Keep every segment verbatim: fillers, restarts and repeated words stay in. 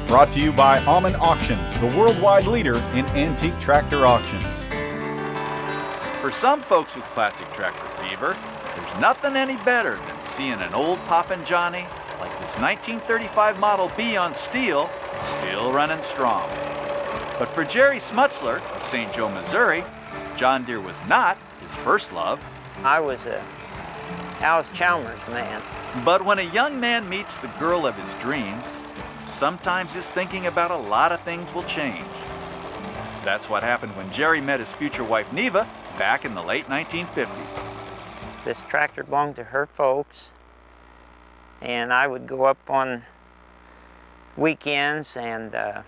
Brought to you by Alman Auctions, the worldwide leader in antique tractor auctions. For some folks with classic tractor fever, there's nothing any better than seeing an old poppin' Johnny like this nineteen thirty-five Model B on steel, still running strong. But for Jerry Smutzler of Saint Joe, Missouri, John Deere was not his first love. I was a Alice Chalmers man. But when a young man meets the girl of his dreams, sometimes his thinking about a lot of things will change. That's what happened when Jerry met his future wife Neva back in the late nineteen fifties. This tractor belonged to her folks, and I would go up on weekends and uh,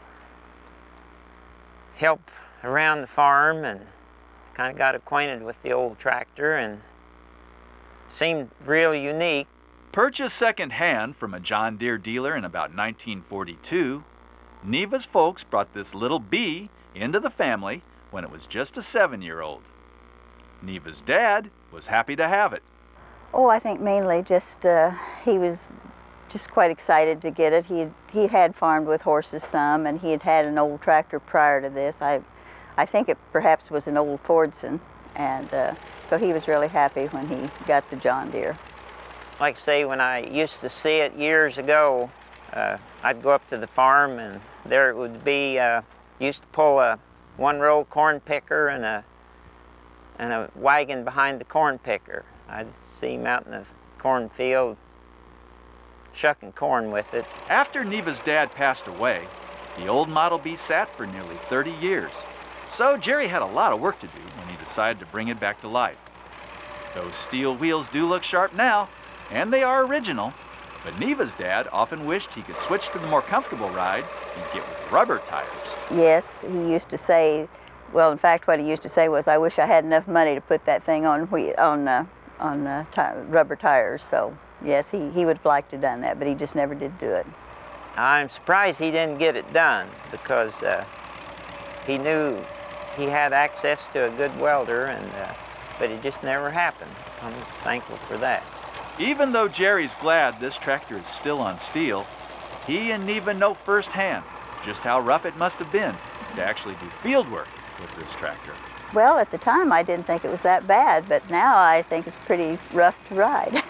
help around the farm, and kind of got acquainted with the old tractor, and seemed real unique. Purchased second-hand from a John Deere dealer in about nineteen forty-two, Neva's folks brought this little B into the family when it was just a seven-year-old. Neva's dad was happy to have it. Oh, I think mainly just uh, he was just quite excited to get it. He he had farmed with horses some, and he had had an old tractor prior to this. I I think it perhaps was an old Fordson, and uh, so he was really happy when he got the John Deere. Like I say, when I used to see it years ago, uh, I'd go up to the farm, and there it would be. Uh, used to pull a one-row corn picker and a and a wagon behind the corn picker. I'd see him out in the cornfield shucking corn with it. After Neva's dad passed away, the old Model B sat for nearly thirty years. So Jerry had a lot of work to do when he decided to bring it back to life. Those steel wheels do look sharp now, and they are original, but Neva's dad often wished he could switch to the more comfortable ride he'd get with rubber tires. Yes, he used to say, well, in fact, what he used to say was, I wish I had enough money to put that thing on wheel, on uh, on uh, rubber tires. So yes, he, he would have liked to have done that, but he just never did do it. I'm surprised he didn't get it done, because uh, he knew he had access to a good welder, and uh, but it just never happened. I'm thankful for that. Even though Jerry's glad this tractor is still on steel, he and Neva know firsthand just how rough it must have been to actually do field work with this tractor. Well, at the time I didn't think it was that bad, but now I think it's pretty rough to ride.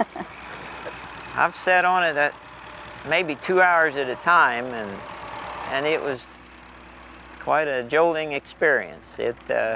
I've sat on it at maybe two hours at a time, and and it was quite a jolting experience. It uh,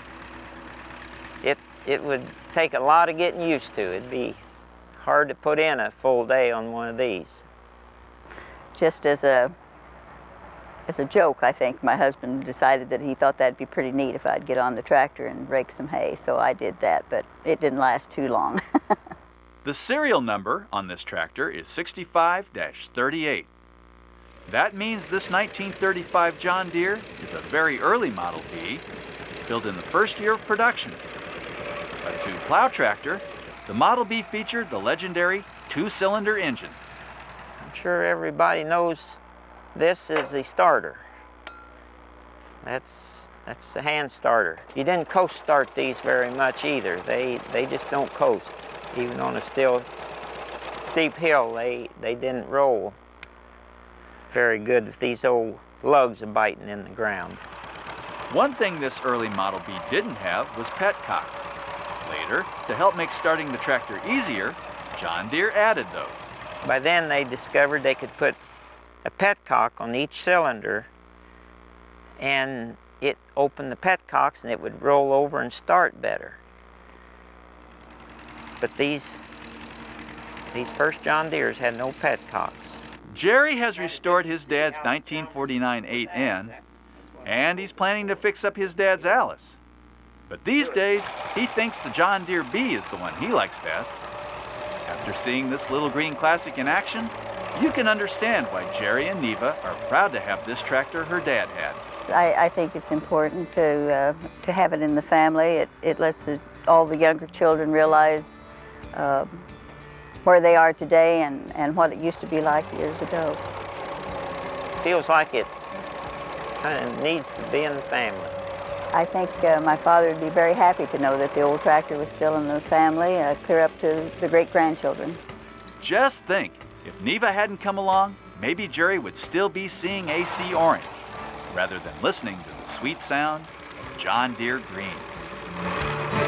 it it would take a lot of getting used to. It'd be hard to put in a full day on one of these. Just as a as a joke, I think my husband decided that he thought that'd be pretty neat if I'd get on the tractor and rake some hay, so I did that, but it didn't last too long. The serial number on this tractor is sixty-five dash thirty-eight. That means this nineteen thirty-five John Deere is a very early Model B, built in the first year of production. A two-plow tractor, the Model B featured the legendary two-cylinder engine. I'm sure everybody knows this is the starter. That's that's the hand starter. You didn't coast start these very much either. They they just don't coast. Even on a still steep hill, they they didn't roll very good if these old lugs are biting in the ground. One thing this early Model B didn't have was petcocks. Later, to help make starting the tractor easier, John Deere added those. By then they discovered they could put a petcock on each cylinder, and it opened the petcocks and it would roll over and start better. But these these first John Deeres had no petcocks. Jerry has restored his dad's nineteen forty-nine eight N, and he's planning to fix up his dad's Alice. But these days, he thinks the John Deere B is the one he likes best. After seeing this little green classic in action, you can understand why Jerry and Neva are proud to have this tractor her dad had. I, I think it's important to uh, to have it in the family. It, it lets the, all the younger children realize uh, where they are today and, and what it used to be like years ago. Feels like it kind of needs to be in the family. I think uh, my father would be very happy to know that the old tractor was still in the family, uh, clear up to the great-grandchildren. Just think, if Neva hadn't come along, maybe Jerry would still be seeing A C orange rather than listening to the sweet sound of John Deere green.